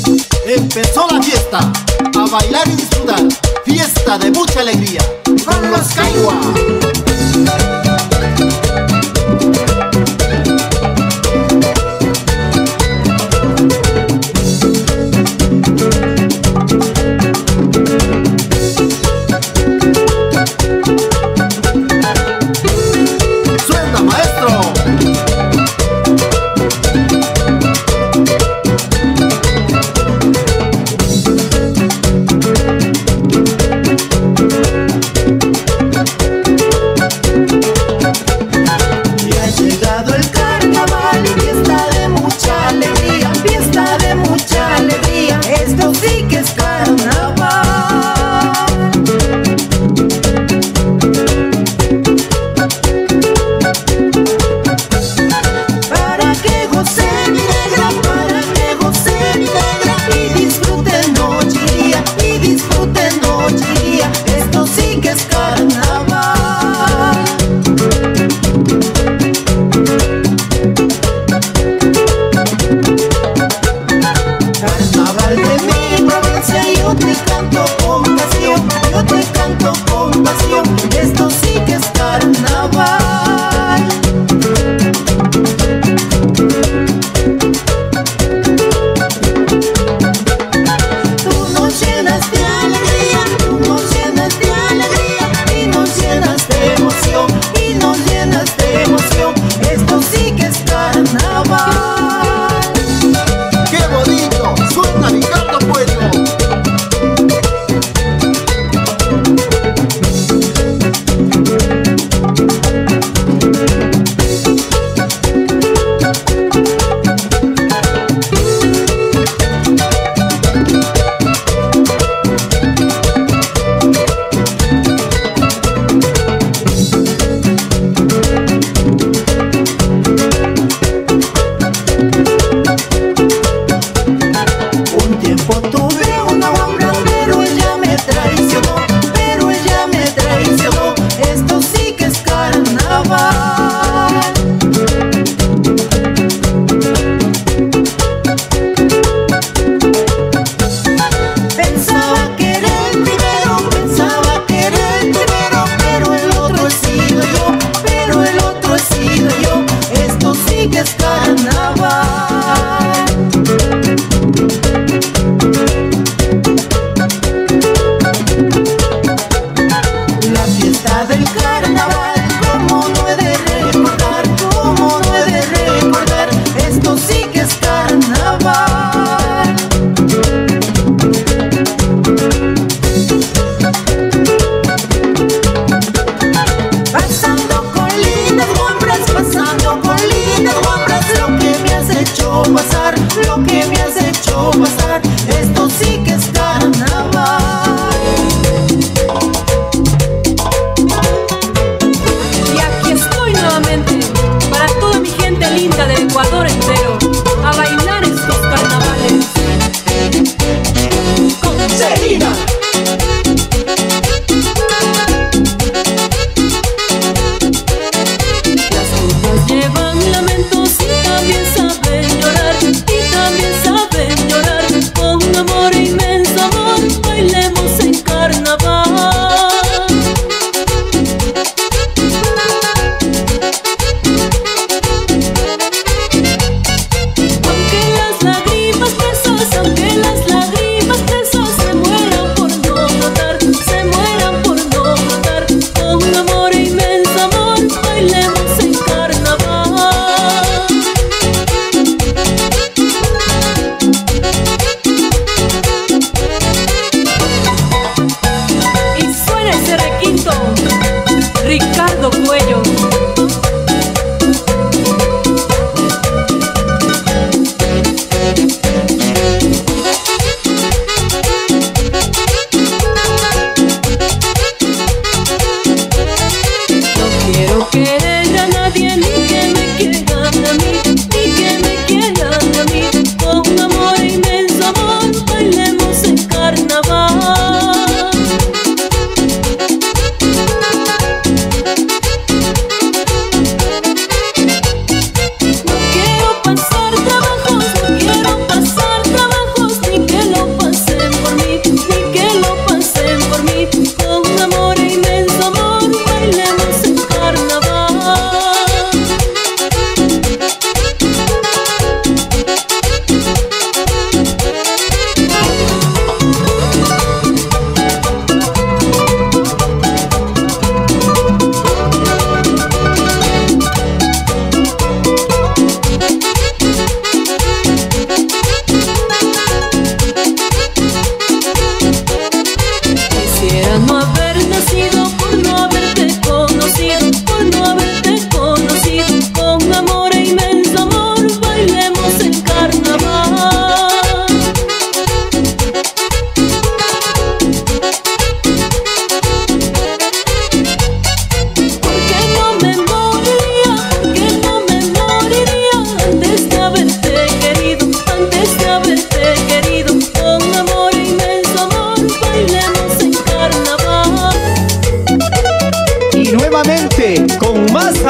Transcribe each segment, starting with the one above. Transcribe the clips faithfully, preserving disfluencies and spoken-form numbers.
Empezó la fiesta, a bailar y disfrutar, fiesta de mucha alegría, con los Caiwa. Llevan lamentos y también saben llorar, y también saben llorar.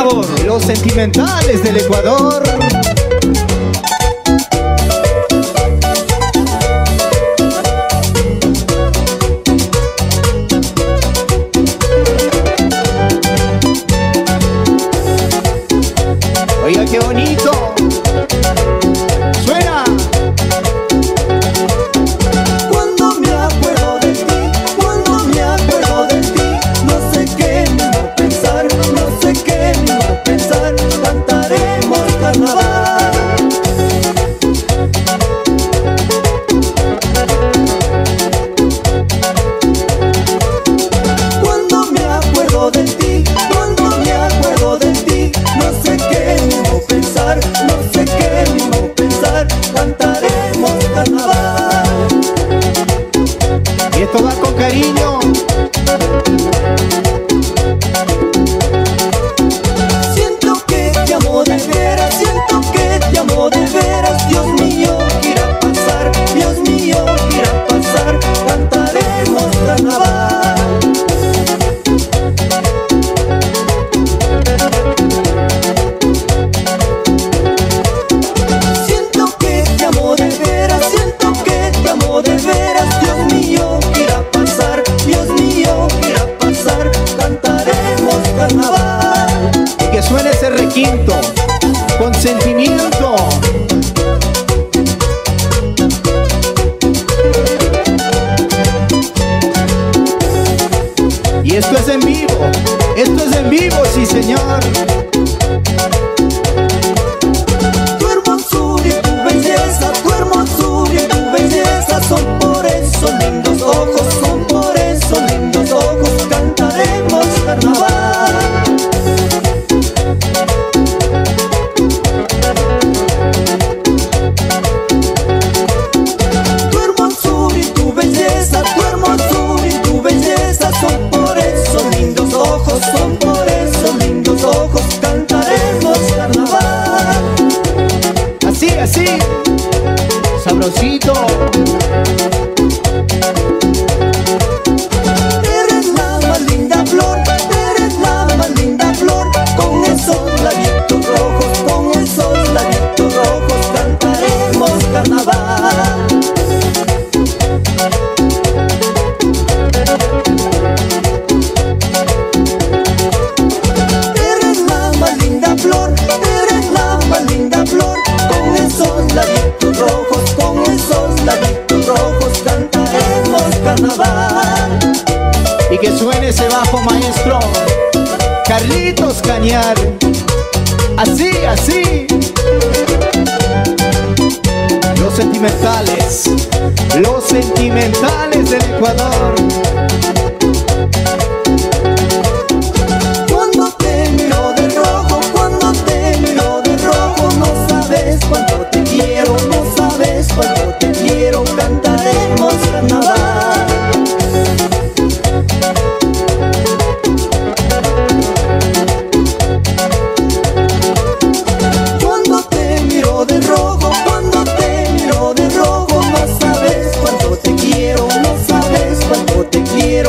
sabor. Los sentimentales del Ecuador. Oiga, qué bonito. Suena. Cuando me acuerdo de ti, cuando me acuerdo de ti, no sé qué mismo pensar, no sé qué mismo pensar, cantaremos carnaval. Cuando me acuerdo de ti, cuando me acuerdo de ti, no sé qué mismo pensar, no sé qué mismo pensar, cantaremos carnaval. Y esto va con cariño. Siento que te amo de veras, siento que te amo de veras. Dios mío, ¿qué irá a pasar? Dios mío, ¿qué irá a pasar? Cantaremos carnaval. Siento que te amo de veras, siento que te amo de veras. Dios mío, ¿qué irá a pasar? Dios mío, ¿qué irá a pasar? Cantaremos carnaval. Y que suene ese requinto con sentimiento. Y esto es en vivo. Esto es en vivo, sí señor. Tu hermosura y tu belleza, tu hermosura y tu belleza, son por eso lindos ojos, son por eso lindos ojos, cantaremos carnaval. Tu hermosura y tu belleza, tu hermosura y tu belleza, son por eso lindos ojos, son por eso lindos ojos, cantaremos carnaval. Así, así. Sabrosito. Eres la más linda flor, eres la más linda flor, con esos labios rojos, con esos labios rojos, cantaremos carnaval. Eres la más linda flor, eres la más linda flor, con esos labios rojos, con esos labios rojos, cantaremos carnaval. Y que suene ese bajo maestro Carlitos Cañar. Así, así. Los sentimentales. Los sentimentales del Ecuador. Cuando te miro de rojo, cuando te miro de rojo, no sabes cuánto te quiero, no sabes cuánto te quiero, cantaremos carnaval. Cuando te miro de rojo, cuando te miro de rojo, no sabes cuánto te quiero, no sabes cuánto te quiero.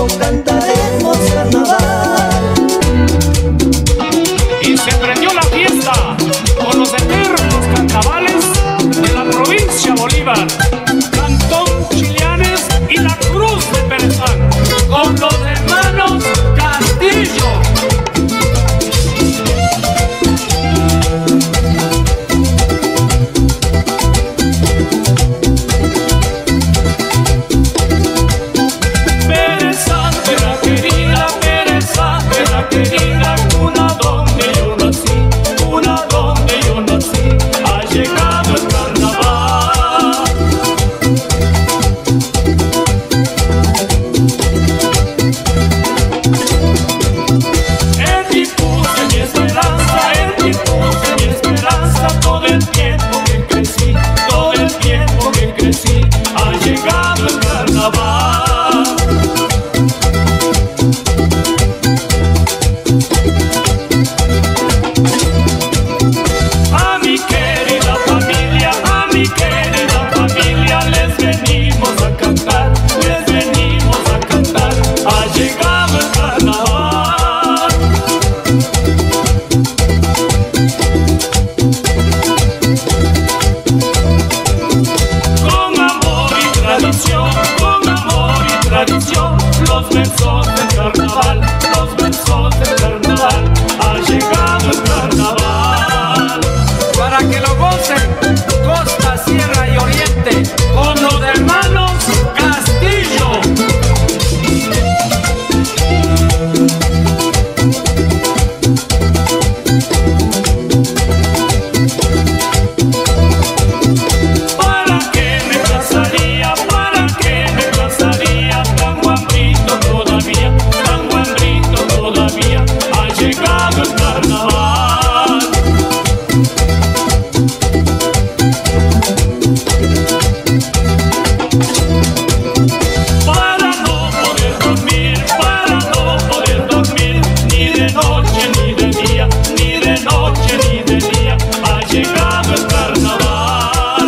los versos del carnaval, los versos del carnaval, ha llegado el carnaval. Para que lo gocen, costa, sierra y oriente, Con los hermanos Castillo. ¿Para qué me casaría? ¿Para qué me casaría? Tan guambrito todavía, tan guambrito todavía, ha llegado el carnaval. Para no poder dormir, para no poder dormir, ni de noche ni de día, ni de noche ni de día, ha llegado el carnaval.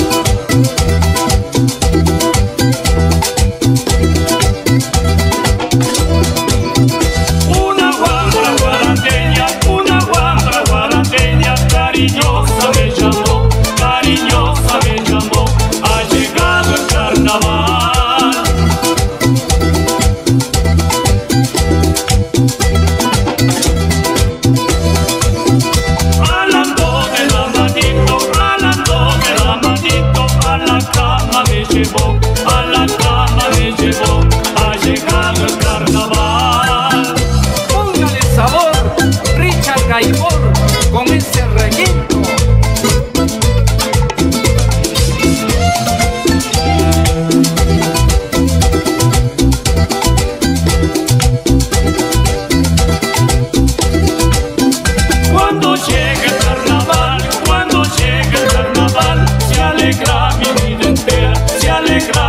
Una guambra guaranteña, una guambra guaranteña, cariñosa me llamó, cariñosa me llamó, ha llegado el carnaval. Alando de la manito, alando de la manito, a la cama me llevó, a la cama me llevó, ha llegado el carnaval. póngale sabor, Richard Gaibor, con ese requinto. Cuando llegue el carnaval, cuando llegue el carnaval, se alegra mi vida entera, se alegra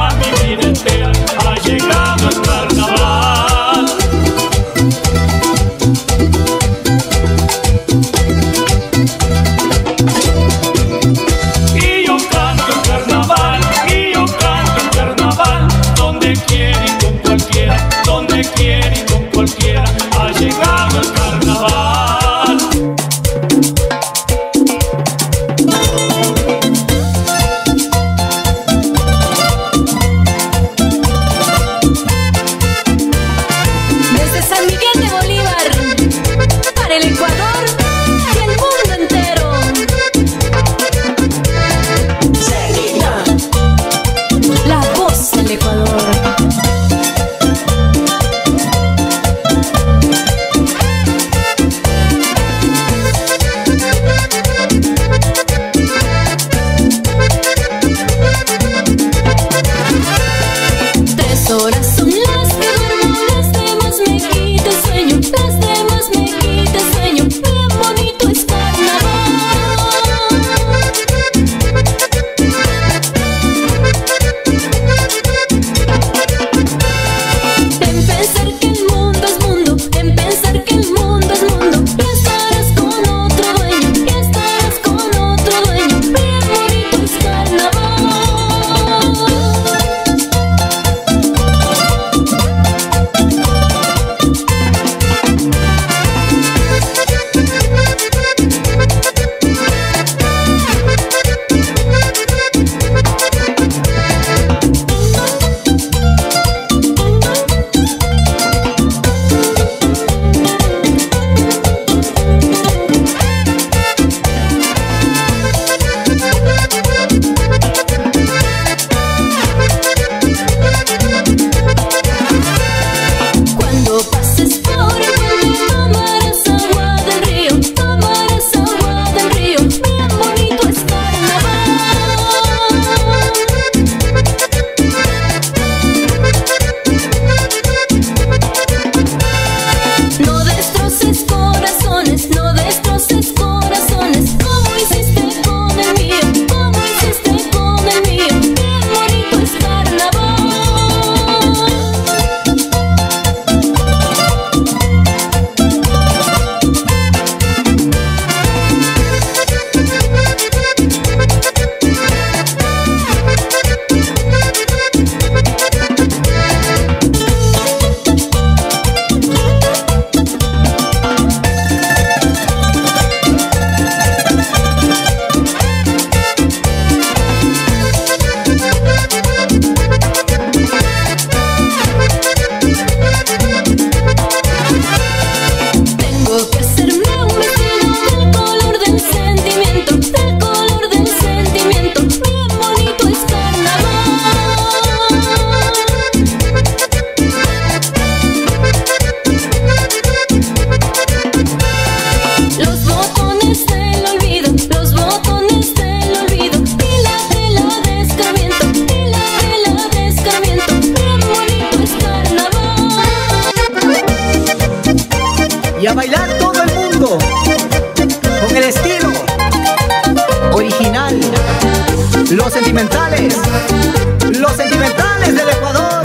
Los sentimentales, los sentimentales del Ecuador.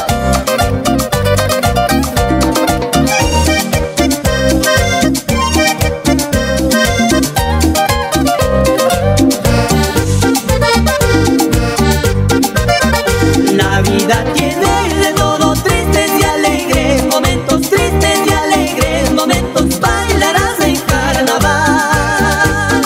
La vida tiene de todo, tristes y alegres momentos, tristes y alegres momentos, bailarás en carnaval.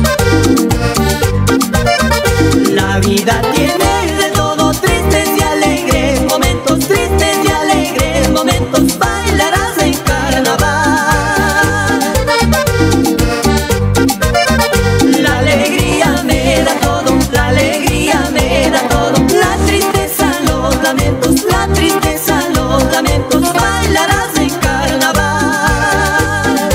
La vida tiene de todo, tristes y alegres momentos, tristes y alegres momentos, bailarás en carnaval. La alegría me da todo, la alegría me da todo, la tristeza, los lamentos, la tristeza, los lamentos, bailarás en carnaval.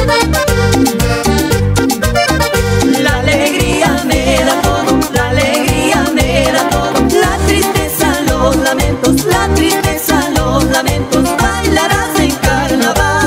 La alegría me da todo, la alegría me da todo, la tristeza, los lamentos, la tristeza, los lamentos, bailarás en carnaval.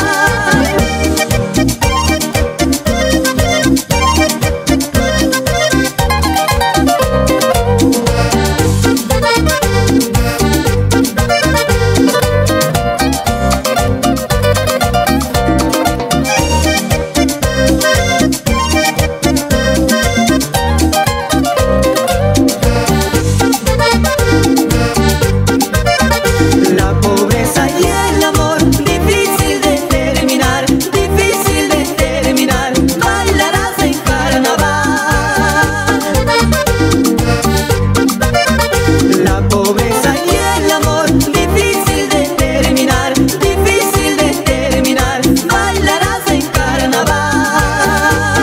La pobreza y el amor, difícil de terminar, difícil de terminar, bailarás en carnaval. La pobreza y el amor, difícil de terminar, difícil de terminar, bailarás en carnaval.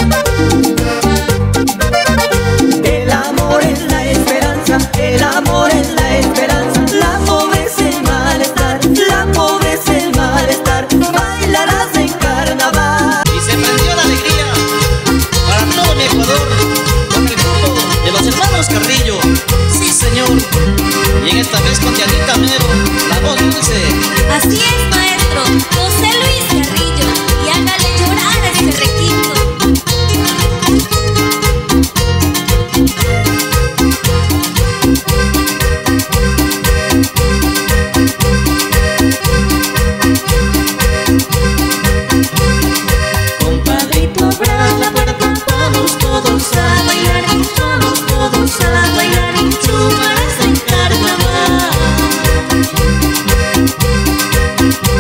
El amor es la esperanza, el amor es la esperanza, la pobreza el malestar, la pobreza el malestar, bailarás en carnaval. Y se prendió la alegría para todo mi Ecuador con el grupo de los hermanos Carrillo. Sí, señor. Y en esta vez con Dianita Mero, la voz dulce. Así es, maestro, José Luis Carrillo, y hágale llorar a este requinto. Compadrito, abra la puerta, vamos todos a bailar, vamos todos a bailar y chupas en carnaval.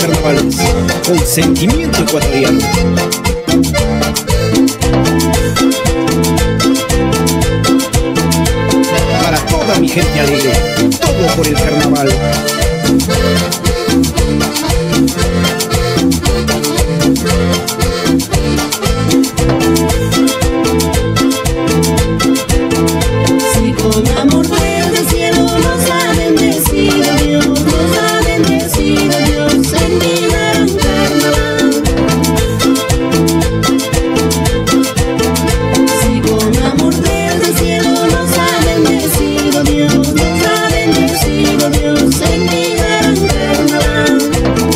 carnavales con sentimiento ecuatoriano. Para toda mi gente alegre, todo por el carnaval. Si con amor desde el cielo nos ha bendecido Dios, nos ha bendecido Dios en mi gran carnaval. Si con amor desde el cielo nos ha bendecido Dios, nos ha bendecido Dios en mi gran carnaval.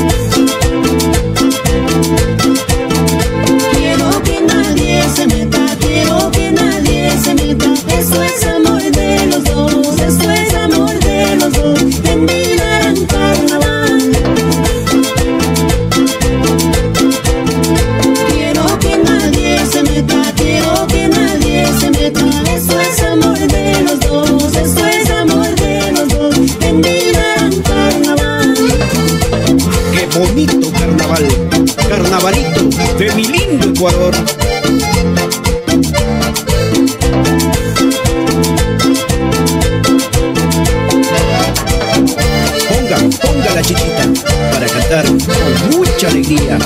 Quiero que nadie se meta, quiero que nadie se meta. Eso es amor de los dos, eso es amor de los dos en mi gran carnaval. Quiero que nadie se meta, quiero que nadie se meta. Eso es amor de los dos, eso es amor de los dos en mi gran carnaval. ¡Qué bonito carnaval! Carnavalito de mi lindo Ecuador. Ponga, ponga la chichita para cantar con mucha alegría.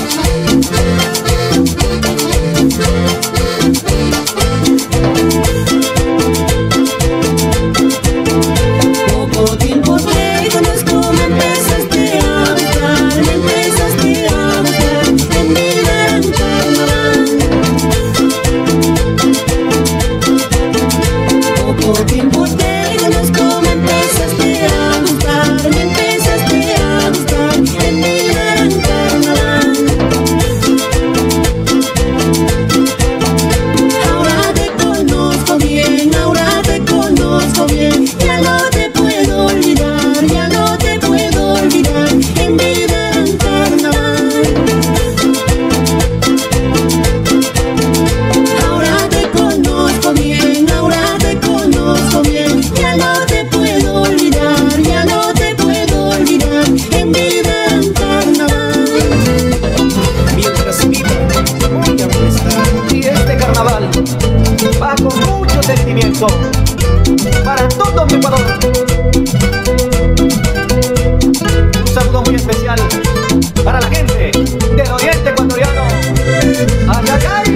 Poco tiempo te conozco, me empezaste a buscar, me empezaste a buscar en mi gran carnaval. Poco tiempo te conozco, me empezaste a buscar, me empezaste a buscar en mi gran carnaval. Ahora te conozco bien, ahora te conozco bien. Ya no te puedo olvidar, ya no te puedo olvidar en mi gran carnaval. Ahora te conozco bien, ahora te conozco bien. Ya no te puedo olvidar, ya no te puedo olvidar en mi gran carnaval. Mientras viva, voy a molestar. Y este carnaval va con mucho sentimiento para todo mi Ecuador. Un saludo muy especial para la gente del oriente ecuatoriano. ¡Ay, ay, ay!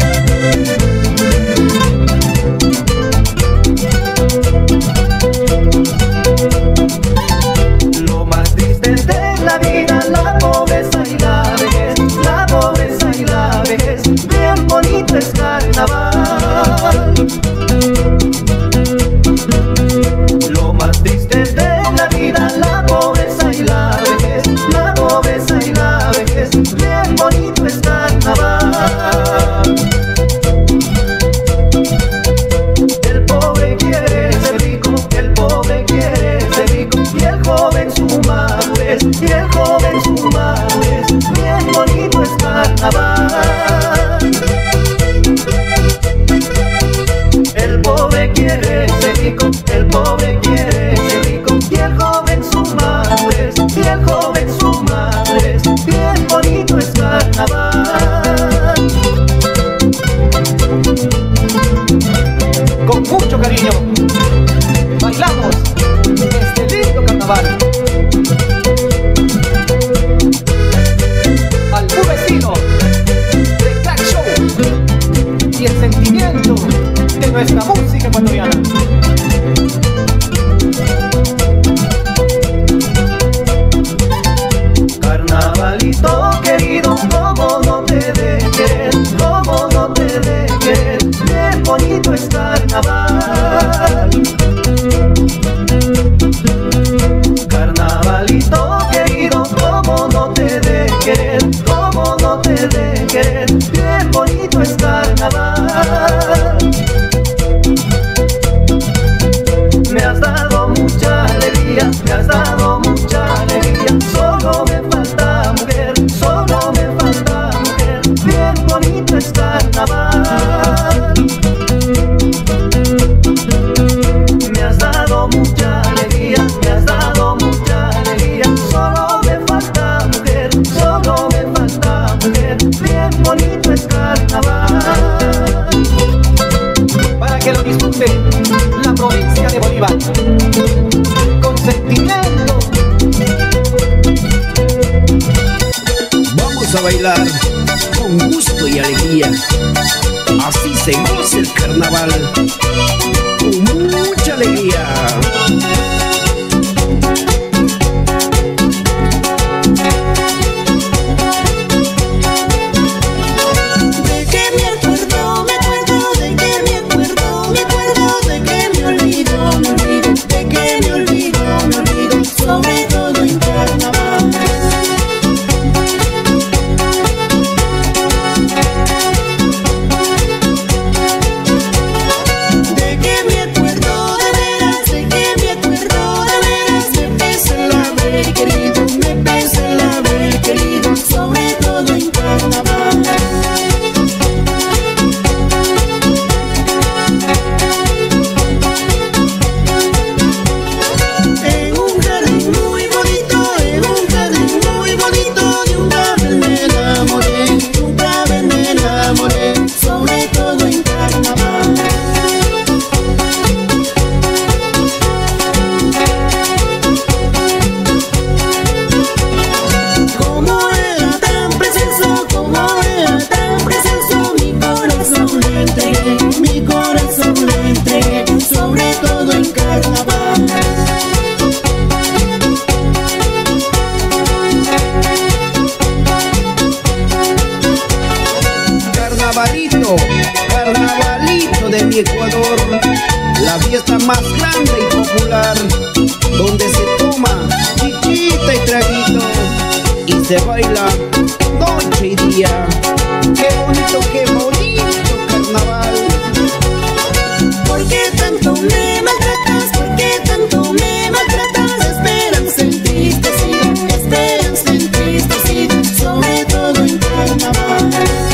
Lo más triste de la vida, la pobreza y la vejez, la pobreza y la vejez. Bien bonito es carnaval. Lo más triste de la vida, la pobreza y la vejez, la pobreza y la vejez. Bien bonito es carnaval. El pobre quiere ser rico, el pobre quiere ser rico, y el joven su madurez, y el joven su madurez. Bien bonito es carnaval. El pobre quiere ser rico, el pobre quiere ser rico, y el joven su madurez, y el joven su madurez. Bien bonito es carnaval. Con mucho cariño bailamos este lindo carnaval al puro estilo de Crack Show y el sentimiento de nuestra música ecuatoriana. Carnavalito querido, como no te de querer, como no te de querer. Bien bonito es carnaval. Carnavalito querido, como no te de querer, como no te de querer. Bien bonito es carnaval. Me has dado mucha alegría, me has dado mucha alegría. Solo me falta mujer, solo me falta mujer. Bien bonito es carnaval. Me has dado mucha alegría, me has dado mucha alegría. Solo me falta mujer, bailar con gusto y alegría. Así se goza el carnaval con mucha alegría. Carnavalito, carnavalito de mi Ecuador, la fiesta más grande y popular, donde se toma chichita y traguito y se baila noche y día. Qué bonito, qué bonito carnaval. ¿Por qué tanto me maltratas? ¿Por qué tanto me maltratas? Esperanza entristecida, esperanza entristecida, sobre todo en carnaval.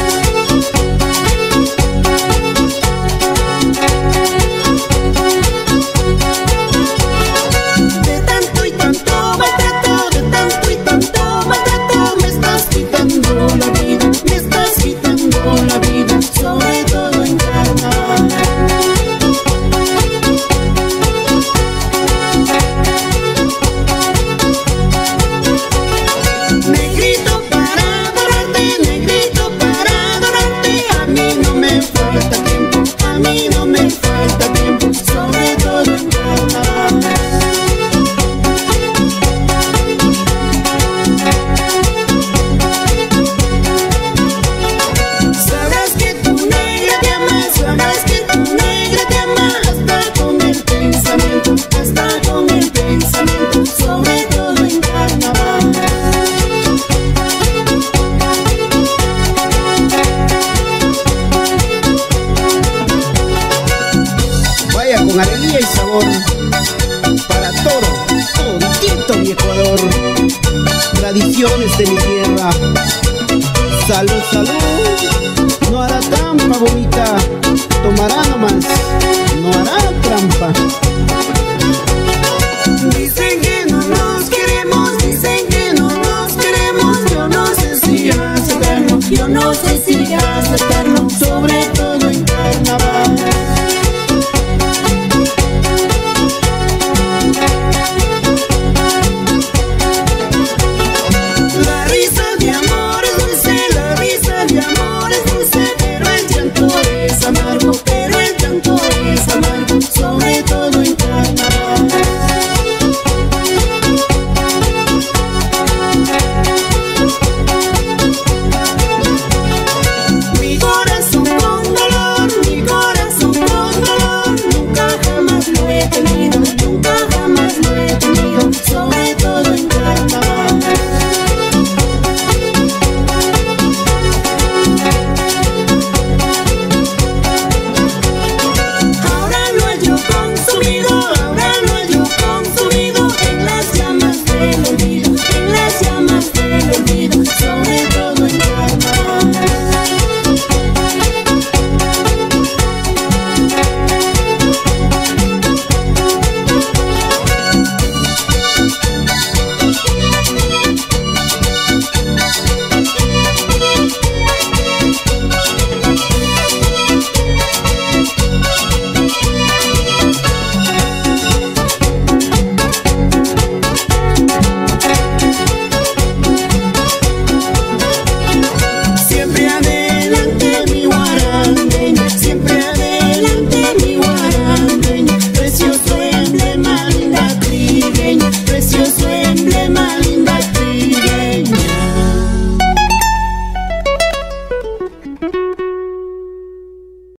Con alegría y sabor para todo, toditito mi Ecuador, tradiciones de mi tierra. Salud, salud, no hará trampa bonita, tomará nomás, no hará trampa.